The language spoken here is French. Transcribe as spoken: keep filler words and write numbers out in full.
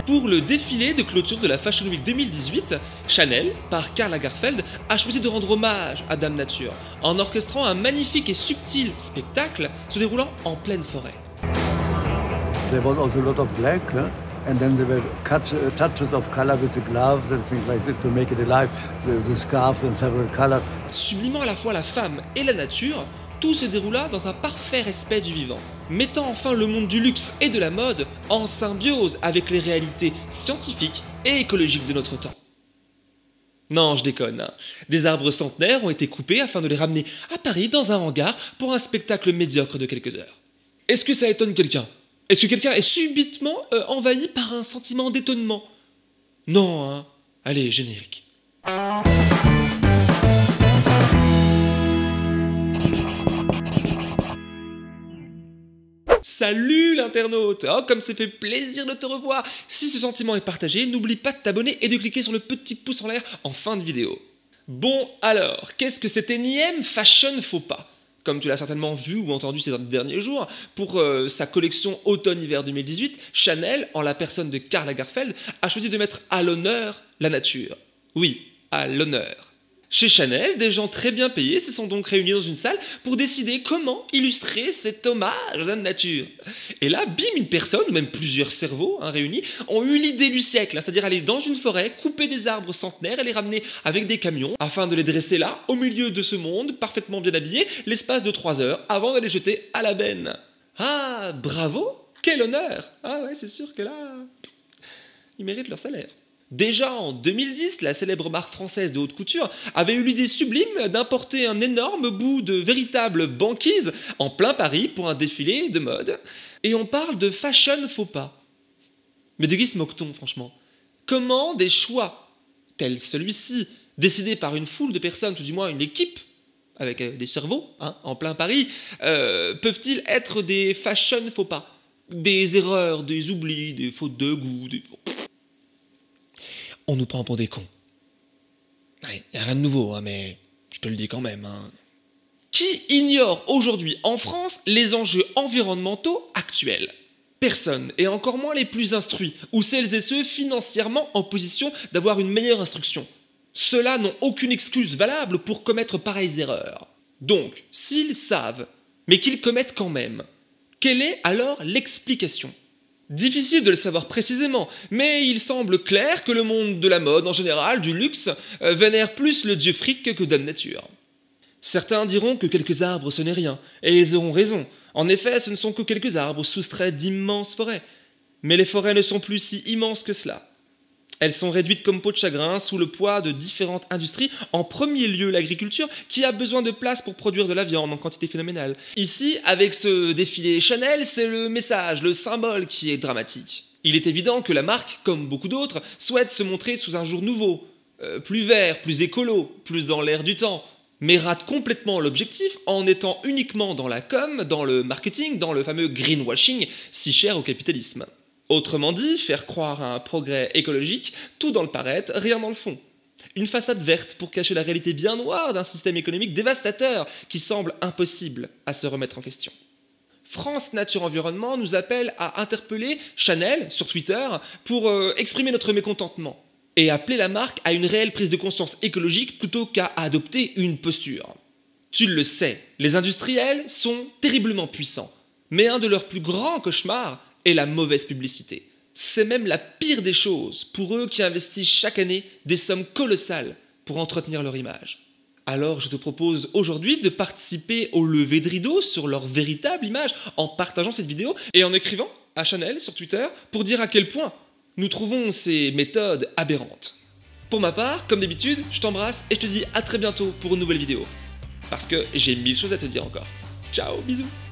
Pour le défilé de clôture de la Fashion Week deux mille dix-huit, Chanel, par Karl Lagerfeld, a choisi de rendre hommage à Dame Nature en orchestrant un magnifique et subtil spectacle se déroulant en pleine forêt. There was also a lot of black, huh? And then there were cut, uh, touches of color with the gloves and things like this to make it alive, the, the scarves in several colors. Sublimant à la fois la femme et la nature, tout se déroula dans un parfait respect du vivant, mettant enfin le monde du luxe et de la mode en symbiose avec les réalités scientifiques et écologiques de notre temps. Non, je déconne, hein. Des arbres centenaires ont été coupés afin de les ramener à Paris dans un hangar pour un spectacle médiocre de quelques heures. Est-ce que ça étonne quelqu'un? Est-ce que quelqu'un est subitement euh, envahi par un sentiment d'étonnement? Non, hein. Allez, générique. Salut l'internaute! Oh, comme ça fait plaisir de te revoir! Si ce sentiment est partagé, n'oublie pas de t'abonner et de cliquer sur le petit pouce en l'air en fin de vidéo. Bon alors, qu'est-ce que cet énième fashion faux pas? Comme tu l'as certainement vu ou entendu ces derniers jours, pour euh, sa collection automne-hiver deux mille dix-huit, Chanel, en la personne de Karl Lagerfeld, a choisi de mettre à l'honneur la nature. Oui, à l'honneur. Chez Chanel, des gens très bien payés se sont donc réunis dans une salle pour décider comment illustrer cet hommage à la nature. Et là, bim, une personne, ou même plusieurs cerveaux hein, réunis, ont eu l'idée du siècle, hein, c'est-à-dire aller dans une forêt, couper des arbres centenaires et les ramener avec des camions, afin de les dresser là, au milieu de ce monde, parfaitement bien habillés, l'espace de trois heures, avant de les jeter à la benne. Ah, bravo! Quel honneur! Ah ouais, c'est sûr que là, ils méritent leur salaire. Déjà en deux mille dix, la célèbre marque française de haute couture avait eu l'idée sublime d'importer un énorme bout de véritable banquise en plein Paris pour un défilé de mode. Et on parle de fashion faux pas. Mais de qui se moque-t-on, franchement? Comment des choix tels celui-ci, décidés par une foule de personnes, tout du moins une équipe, avec euh, des cerveaux, hein, en plein Paris, euh, peuvent-ils être des fashion faux pas? Des erreurs, des oublis, des fautes de goût, des... On nous prend pour des cons. Il n'y a rien de nouveau, hein, mais je te le dis quand même. Hein. Qui ignore aujourd'hui en France les enjeux environnementaux actuels? Personne, et encore moins les plus instruits, ou celles et ceux financièrement en position d'avoir une meilleure instruction. Ceux-là n'ont aucune excuse valable pour commettre pareilles erreurs. Donc, s'ils savent, mais qu'ils commettent quand même, quelle est alors l'explication? Difficile de le savoir précisément, mais il semble clair que le monde de la mode en général, du luxe, euh, vénère plus le dieu fric que Dame Nature. Certains diront que quelques arbres ce n'est rien, et ils auront raison. En effet, ce ne sont que quelques arbres soustraits d'immenses forêts. Mais les forêts ne sont plus si immenses que cela. Elles sont réduites comme peau de chagrin sous le poids de différentes industries, en premier lieu l'agriculture, qui a besoin de place pour produire de la viande en quantité phénoménale. Ici, avec ce défilé Chanel, c'est le message, le symbole qui est dramatique. Il est évident que la marque, comme beaucoup d'autres, souhaite se montrer sous un jour nouveau, euh, plus vert, plus écolo, plus dans l'air du temps, mais rate complètement l'objectif en étant uniquement dans la com, dans le marketing, dans le fameux greenwashing si cher au capitalisme. Autrement dit, faire croire à un progrès écologique, tout dans le paraître, rien dans le fond. Une façade verte pour cacher la réalité bien noire d'un système économique dévastateur qui semble impossible à se remettre en question. France Nature Environnement nous appelle à interpeller Chanel sur Twitter pour euh, exprimer notre mécontentement et appeler la marque à une réelle prise de conscience écologique plutôt qu'à adopter une posture. Tu le sais, les industriels sont terriblement puissants, mais un de leurs plus grands cauchemars et la mauvaise publicité. C'est même la pire des choses pour eux qui investissent chaque année des sommes colossales pour entretenir leur image. Alors je te propose aujourd'hui de participer au lever de rideau sur leur véritable image en partageant cette vidéo et en écrivant à Chanel sur Twitter pour dire à quel point nous trouvons ces méthodes aberrantes. Pour ma part, comme d'habitude, je t'embrasse et je te dis à très bientôt pour une nouvelle vidéo. Parce que j'ai mille choses à te dire encore. Ciao, bisous.